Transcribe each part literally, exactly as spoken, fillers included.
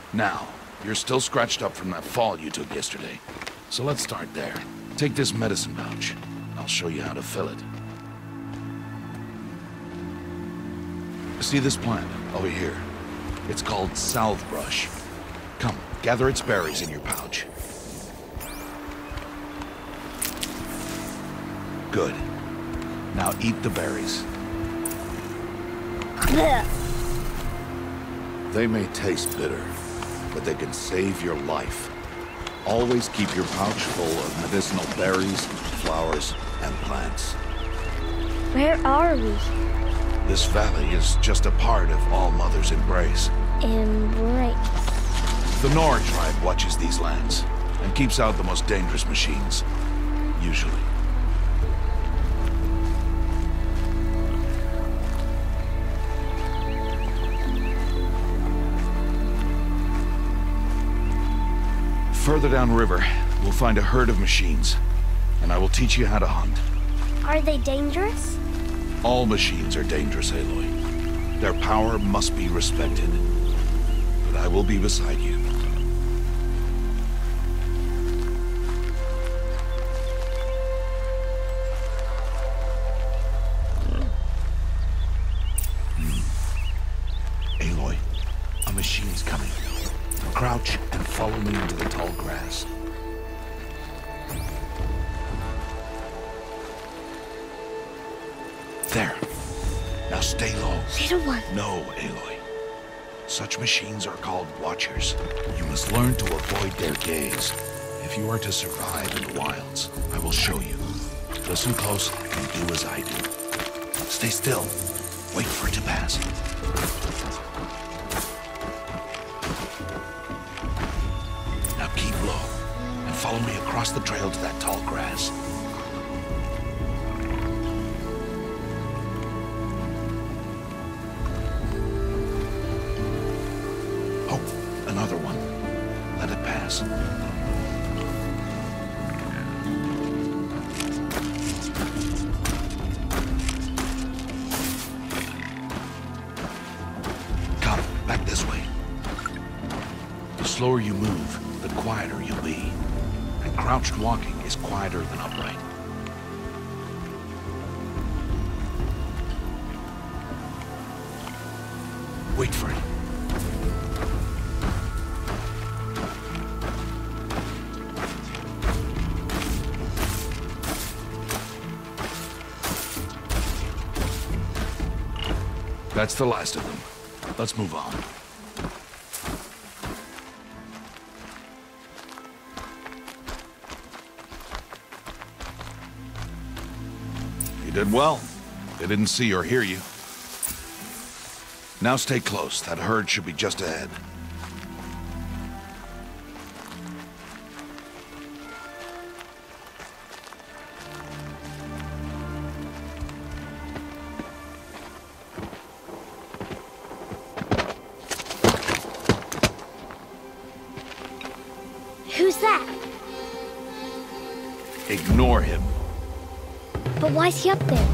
Now, you're still scratched up from that fall you took yesterday. So let's start there. Take this medicine pouch. I'll show you how to fill it. See this plant over here? It's called salve brush. Come, gather its berries in your pouch. Good. Now eat the berries. They may taste bitter, but they can save your life. Always keep your pouch full of medicinal berries, flowers, and plants. Where are we? This valley is just a part of All Mother's embrace. Embrace. The Nora tribe watches these lands and keeps out the most dangerous machines. Usually. Further downriver, we'll find a herd of machines, and I will teach you how to hunt. Are they dangerous? All machines are dangerous, Aloy. Their power must be respected. But I will be beside you. Hmm. Aloy, a machine's coming. Crouch and follow me into the tall grass. There. Now stay low. Little one. No, Aloy. Such machines are called Watchers. You must learn to avoid their gaze. If you are to survive in the wilds, I will show you. Listen close and do as I do. Stay still. Wait for it to pass. Now keep low and follow me across the trail to that tall grass. Another one. Let it pass. Come, back this way. The slower you move, the quieter you'll be. And crouched walking is quieter than upright. Wait for it. That's the last of them. Let's move on. You did well. They didn't see or hear you. Now stay close. That herd should be just ahead. Who's that? Ignore him. But why's he up there?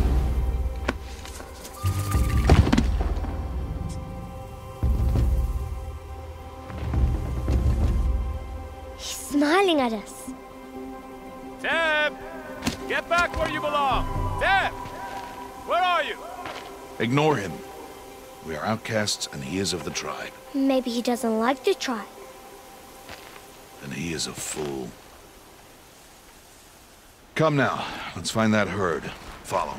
He's smiling at us. Teb! Get back where you belong! Teb! Where are you? Ignore him. We are outcasts and he is of the tribe. Maybe he doesn't like the tribe. And he is a fool. Come now, let's find that herd. Follow.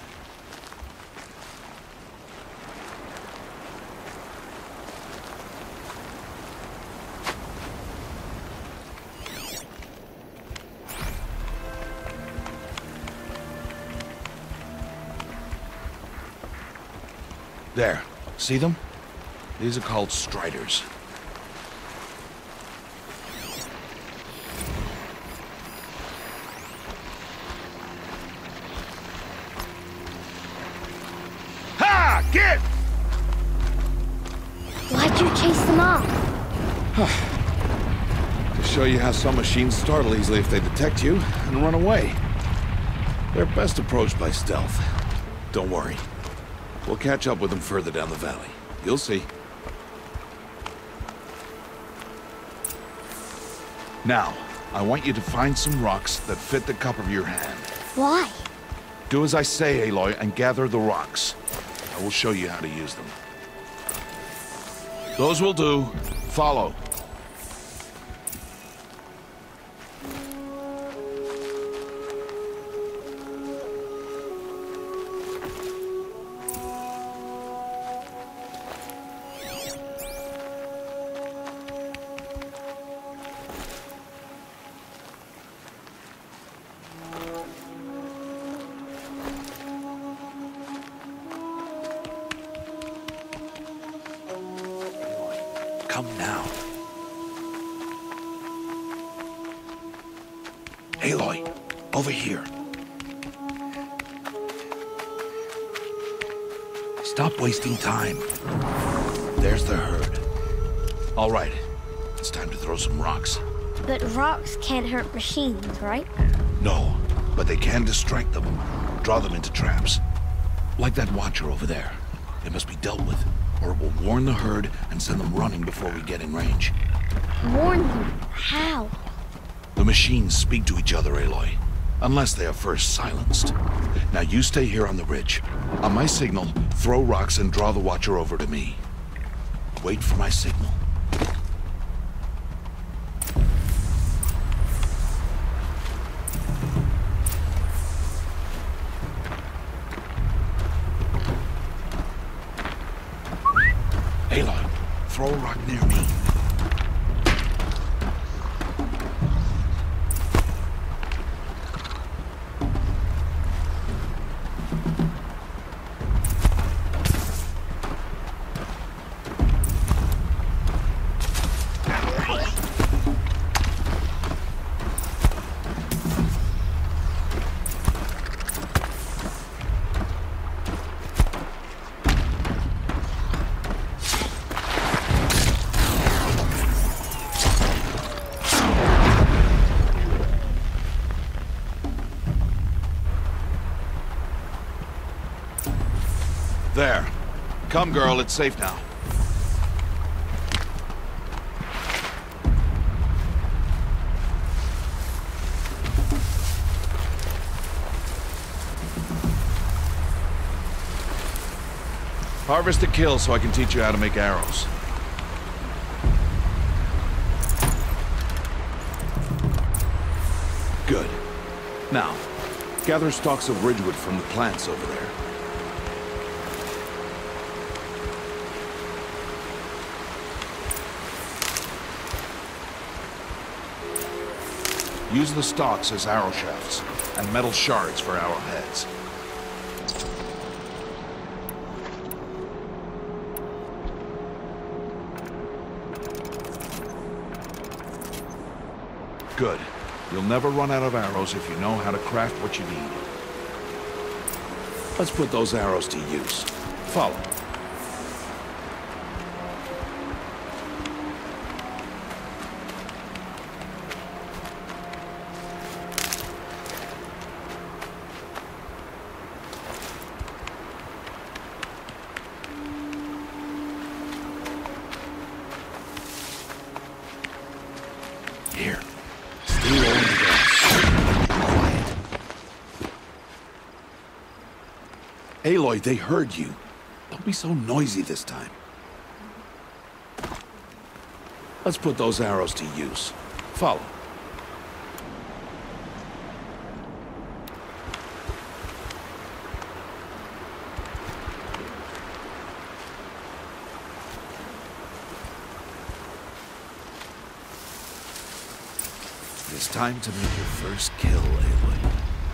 There. See them? These are called striders. Get! Why'd you chase them off? To show you how some machines startle easily if they detect you and run away. They're best approached by stealth. Don't worry. We'll catch up with them further down the valley. You'll see. Now, I want you to find some rocks that fit the cup of your hand. Why? Do as I say, Aloy, and gather the rocks. I will show you how to use them. Those will do. Follow. Come now. Aloy, over here. Stop wasting time. There's the herd. All right, it's time to throw some rocks. But rocks can't hurt machines, right? No, but they can distract them. Draw them into traps. Like that watcher over there. It must be dealt with, or it will warn the herd and send them running before we get in range. Warn them? How? The machines speak to each other, Aloy. Unless they are first silenced. Now you stay here on the ridge. On my signal, throw rocks and draw the watcher over to me. Wait for my signal. Aloy, throw a rock near me. There. Come, girl, it's safe now. Harvest a kill so I can teach you how to make arrows. Good. Now, gather stalks of ridgewood from the plants over there. Use the stalks as arrow shafts, and metal shards for arrowheads. Good. You'll never run out of arrows if you know how to craft what you need. Let's put those arrows to use. Follow. Here. Stay low in the grass. Quiet. Aloy, they heard you. Don't be so noisy this time. Let's put those arrows to use. Follow. It's time to make your first kill, Aloy.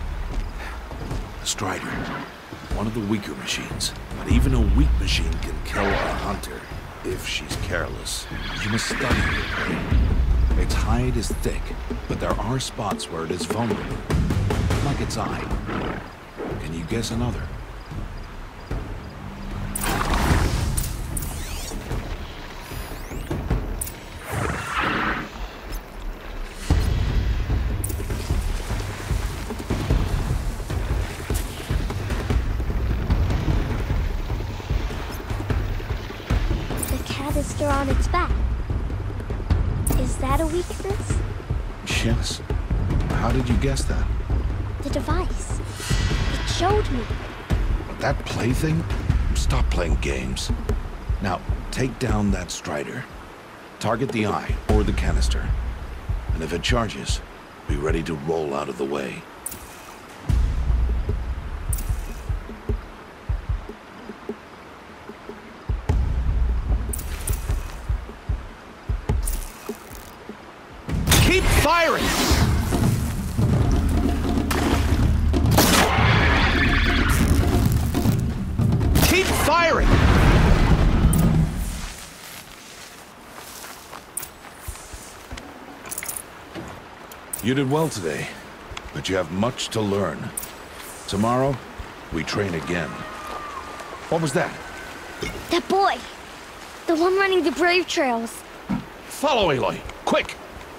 A Strider. One of the weaker machines. But even a weak machine can kill a hunter, if she's careless. You must study it, prey. Its hide is thick, but there are spots where it is vulnerable. Like its eye. Can you guess another? On its back. Is that a weakness? Patience? How did you guess that? The device. It showed me. That plaything? Stop playing games. Now, take down that Strider. Target the eye or the canister. And if it charges, be ready to roll out of the way. Keep firing! Keep firing! You did well today, but you have much to learn. Tomorrow, we train again. What was that? That boy. The one running the brave trails. Follow Aloy, quick!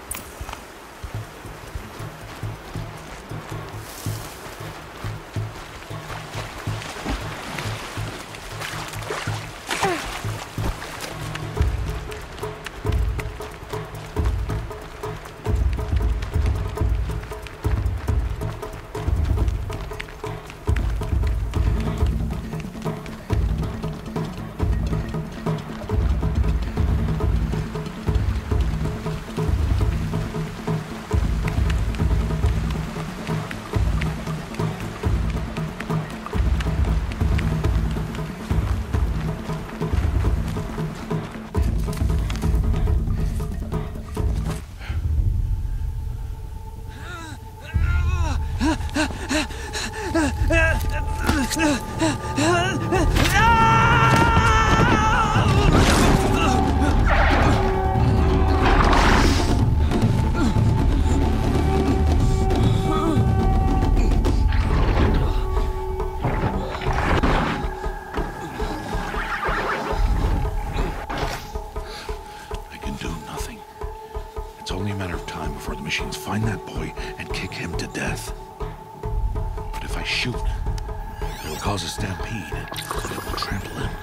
Machines find that boy and kick him to death. But if I shoot, it'll cause a stampede. It will trample him.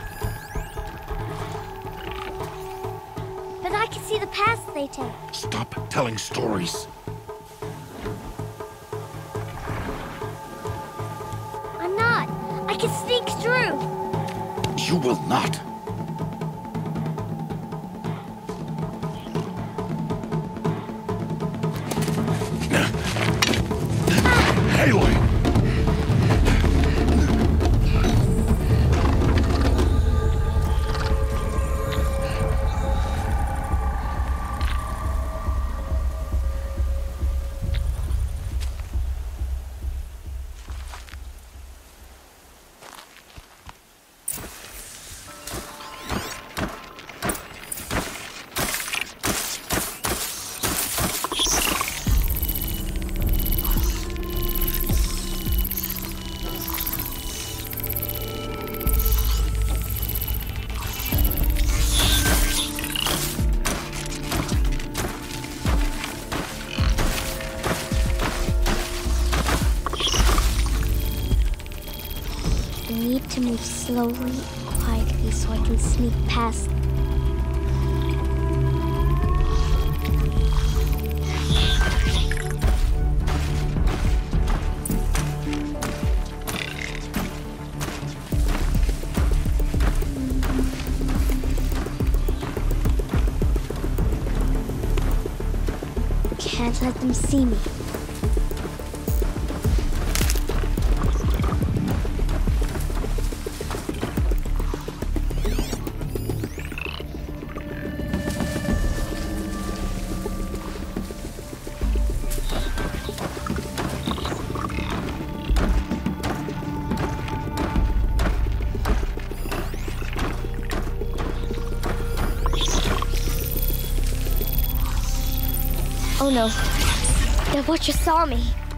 But I can see the paths they take. Stop telling stories. I'm not. I can sneak through. You will not. Aloy! To move slowly, quietly, so I can sneak past them. Can't let them see me. Oh no, the Watcher saw me.